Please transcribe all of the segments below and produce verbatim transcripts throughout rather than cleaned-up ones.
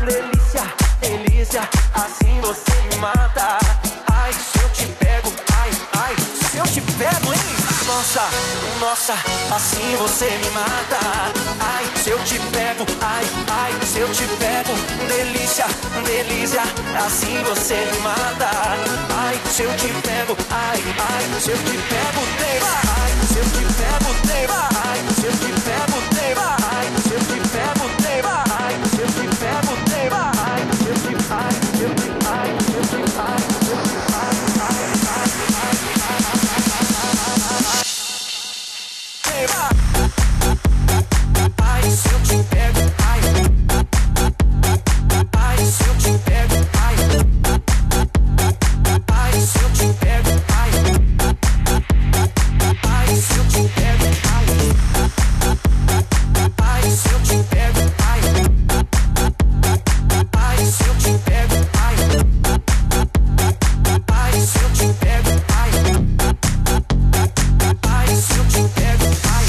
delícia, delícia, assim você me mata. Ai, se eu te pego, ai, ai, se eu te pego, hein? Nossa, nossa, assim você me mata. Ai, se eu te pego, ai, ai, se eu te pego, delícia, delícia, assim você me mata. Ai, se eu te pego, ai, ai, se eu te pego, tema. Ai, se eu te pego, tema. Ai, se eu te pego, tema. Ai, se eu te pego, tema. Ai, se eu te pego, tema. Ai, se eu te, ai, se eu te, ai, se eu te, ai, se eu te, ai, ai, ai, ai, tema. Ai, se eu te pego, ai, ai, se eu te pego, ai, ai, se eu te pego, ai, ai, se eu te pego, ai, ai, se eu te pego, ai, ai, se eu te pego, ai, ai, se eu te pego, ai, ai, se eu te pego, ai.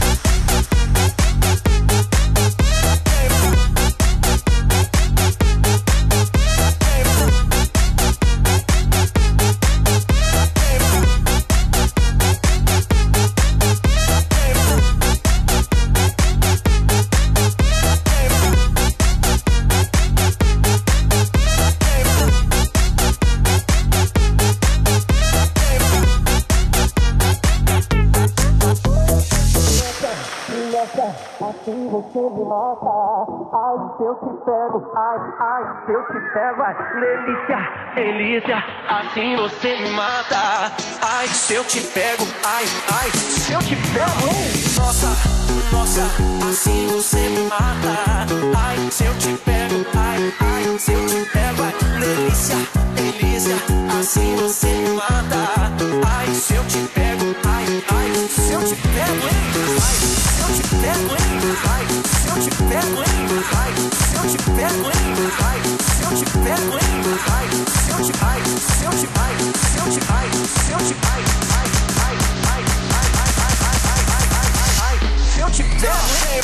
Assim você me mata. Ai, se eu te pego, ai, ai, se eu te pego, ai, delícia, delícia, assim você me mata. Ai, se eu te pego, ai, ai, se eu te pego, nossa, nossa, assim você me mata. Ai, se eu te pego, ai, ai, se eu te pego, ai, delícia, delícia, assim você me mata. Ai, se eu te pego, ai, ai, se eu te pego, hein? Ai, se eu te pego, hein? Ai, se eu te pego, hein? Ai, se eu te pego, hein? Ai, se eu te pego, hein? Ai, se eu te, ai, se eu te, ai, se eu te, ai, se eu te, ai, ai, ai, ai, ai, ai, ai, ai, ai, ai, ai, se eu te pego, hein?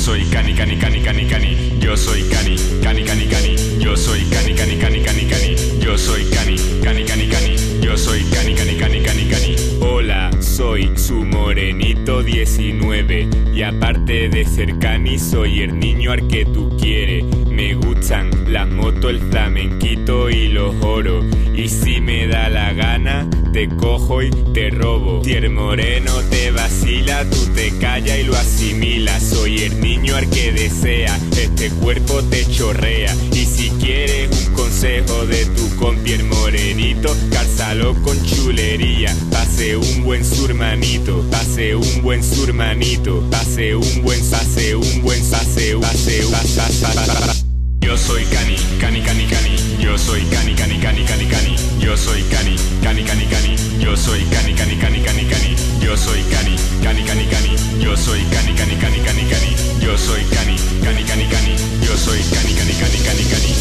soy cani, cani, cani, cani, cani. Yo soy cani, cani, cani, cani. Yo soy cani, cani, cani, cani, cani. Yo soy cani, cani, cani, cani. Yo soy cani, cani, cani, cani, cani. Hola, soy su morenito diecinueve. Y aparte de ser cani, soy el niño al que tú quieres. Me gustan las motos, el flamenquito y los oros. Y si me da la gana, te cojo y te robo. Si el moreno te vacila, tú te callas y lo asimilas. Soy el niño al que desea, este cuerpo te chorrea. Y si quieres un consejo de tu compi el morenito, cálzalo con chulería. Pase un buen surmanito, pase un buen surmanito, pase un buen, pase un buen, pase un, pase un, pase. Yo soy cani, cani, cani, cani. Yo soy cani, cani, cani, cani, cani. Yo soy cani, cani, cani, cani. Yo soy cani, cani, cani, cani, cani. Yo soy cani, cani, cani, cani. Yo soy cani, cani, cani, cani, cani. Yo soy cani, cani, cani, cani. Yo soy cani, cani, cani, cani, cani.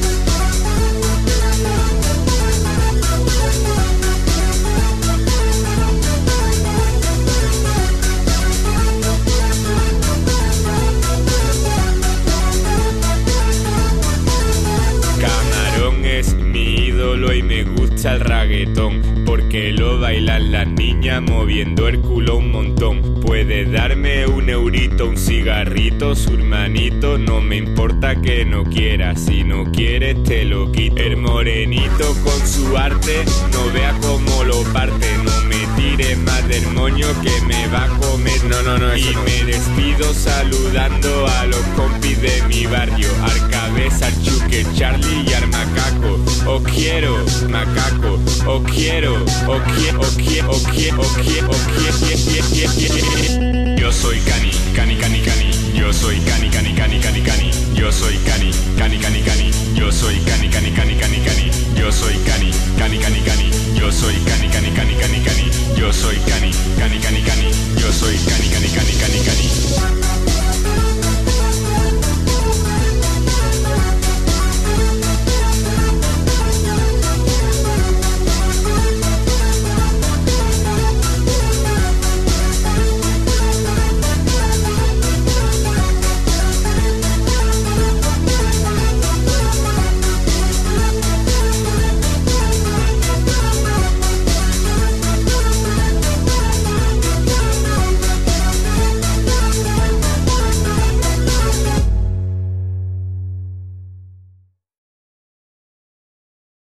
Es mi ídolo y me gusta el reggaetón, porque lo bailan las niñas moviendo el culo un montón. Puedes darme un eurito, un cigarrito, su hermanito, no me importa que no quieras, si no quieres te lo quito. El morenito con su arte, no vea cómo lo parte, no me tires más del moño que me va a comer. No, no, no, y no. Me despido saludando a los compis de mi barrio, al cabeza, al chuque, Charlie y al macaco. O quiero, macaco, o quiero, o quiero, o quiero, o quiero, o quiero, o quiero. Yo soy cani, cani, cani, cani. Yo soy cani, cani, cani, cani, cani. Yo soy cani, cani, cani, cani. Yo soy cani, cani, cani, cani, cani. Yo soy cani, cani, cani, cani. Yo soy cani, cani, cani, cani, cani. Yo soy cani, cani, cani, cani. Yo soy cani, cani, cani, cani, cani.